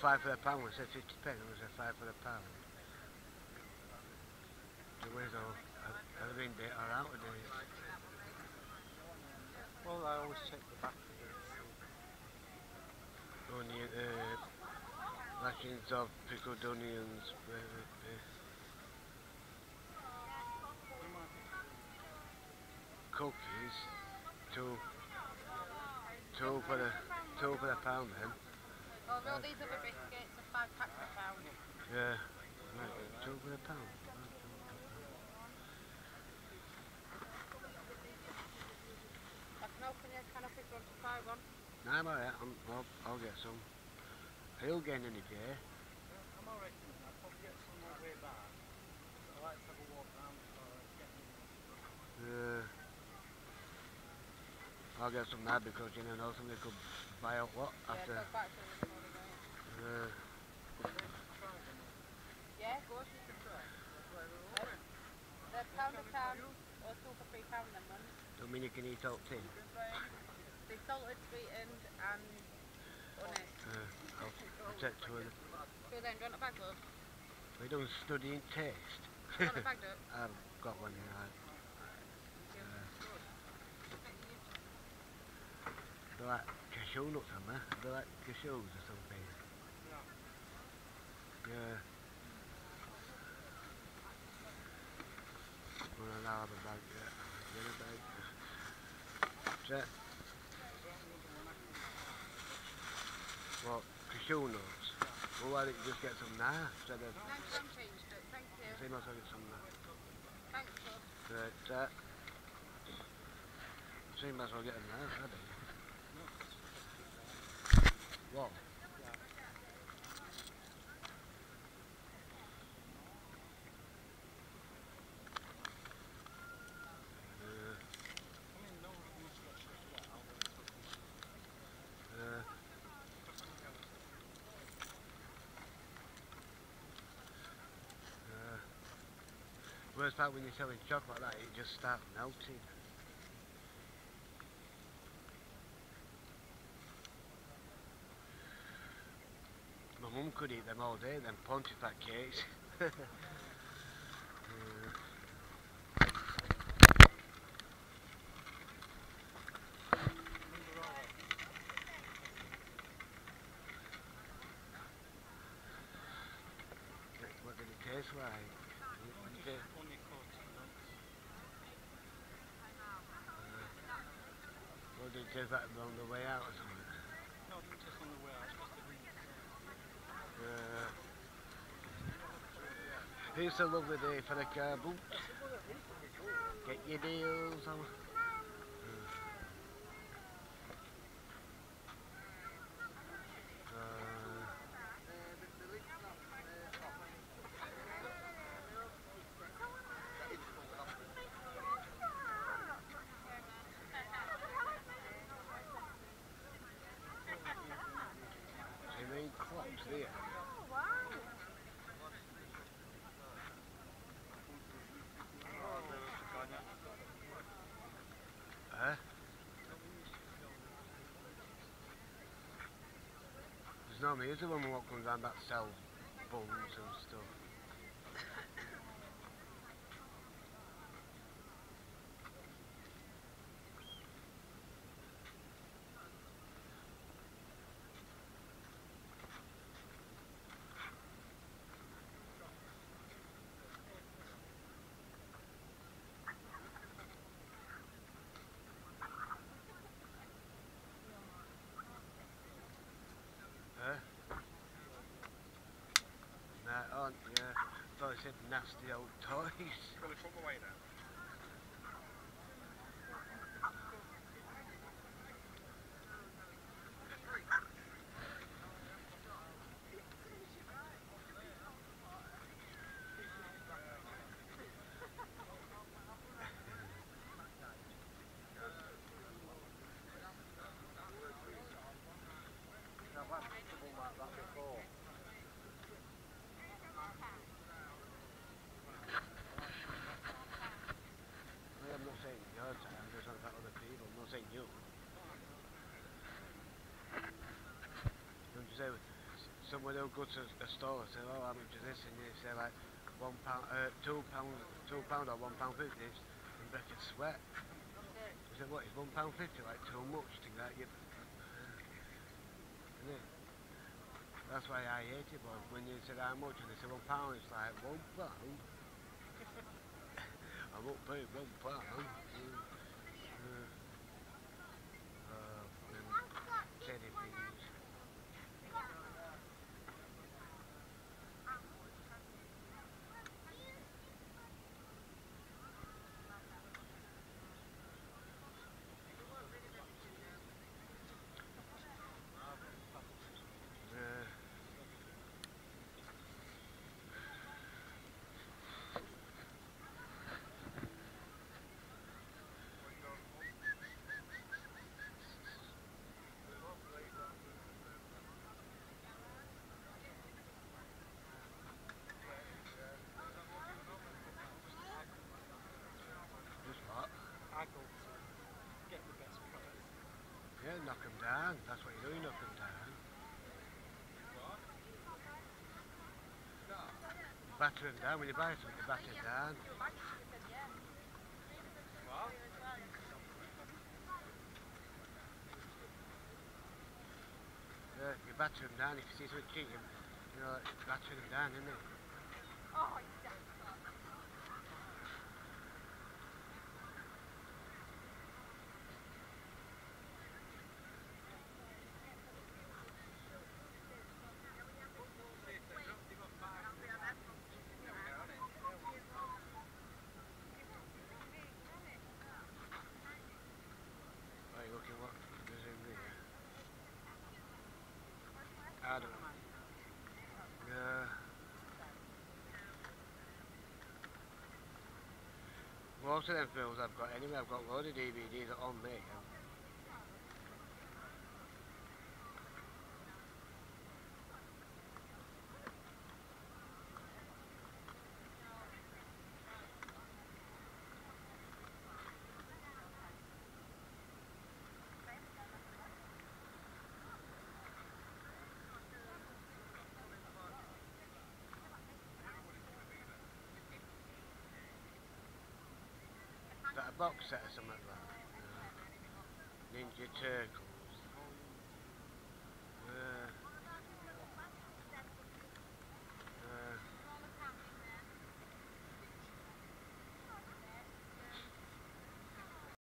5 for a pound. I said 50 pence. I said 5 for a pound. So where's all? Have they been date or out of date? Well, I always check the back of it. Onion, lashings of pickled onions. Cookies. Two for the pound then. Oh, no, these other biscuits are 5 packs per pound. Yeah. Right, 2 for a pound. I can open your can up if you want to try one. Nah, I'm alright. I'll get some. He'll get any day. I'm alright. I'll probably get some on the way back. I like to have a walk around before I get in. I'll get some now because you know somebody could buy out what after. Yeah, go back to this morning, right? Yeah, of course you can try. They're pound a can or 2 for £3 then, man. Don't mean you can eat out tin. They're salted, sweetened and honey. I'll take 2 of them. So then, do you want a bag, love? We don't study in taste. Do you want a bag, Doug? I've got one here. They're like cashew nuts on there. They're like cashews or something. Yeah. Well, I'll have a bag, yeah. Get a bag. Check. What? Cashew nuts? Well, why don't you just get some now instead of... Thanks, I'm changed it. Thank you. So you might as well get some now. Thanks, love. Right, so you might as well get them now, I think. What? Worst part when you're selling chocolate like that, it just starts melting. My mum could eat them all day, them pontifex cakes. What did it taste like? What did it taste like on the way out or something? No, it didn't taste on the way out. It's a lovely day for a carboot. Get your deals on. Clocks there. Oh, wow. Huh? There's no music when we walk around that sell buns and stuff. Nah, yeah. I thought I said nasty old toys. Well, they put them away now. someone who'll go to a store and say, oh, how much is this? And you say like £1, £2 or £1.50, and Beck would sweat. He said, what, is £1.50 like too much to get you? Isn't it? That's why I hate it, but when you said how much and they said £1, it's like £1? I won't pay £1. Teddy things. Just what? Haggle to get the best price. Yeah, knock them down. That's what you do, you knock them down. You batter them down. When you buy something, you batter it down. Yeah, you batter them down. If you see something cheap, you know, batter them down, isn't it? Oh, Right, looking what there's in there. I don't know. Yeah. Most of them films I've got anyway, I've got a load of DVDs on me. Is that a box set or something like that? Ninja Turtle.